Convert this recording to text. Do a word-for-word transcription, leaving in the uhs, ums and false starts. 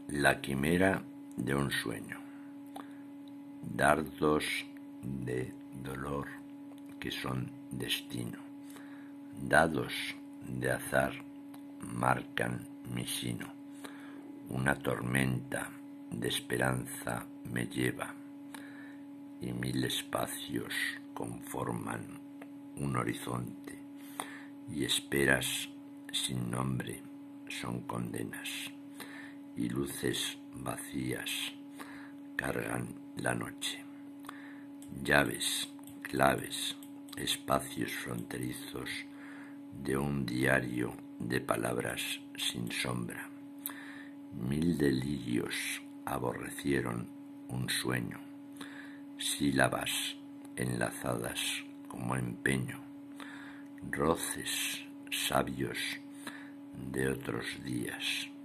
La quimera de un sueño. Dardos de dolor que son destino. Dados de azar marcan mi sino. Una tormenta de esperanza me lleva y mil espacios conforman un horizonte y esperas sin nombre son condenas y luces vacías cargan la noche. Llaves, claves, espacios fronterizos de un diario de palabras sin sombra. Mil delirios aborrecieron un sueño, sílabas enlazadas como empeño, roces sabios de otros días.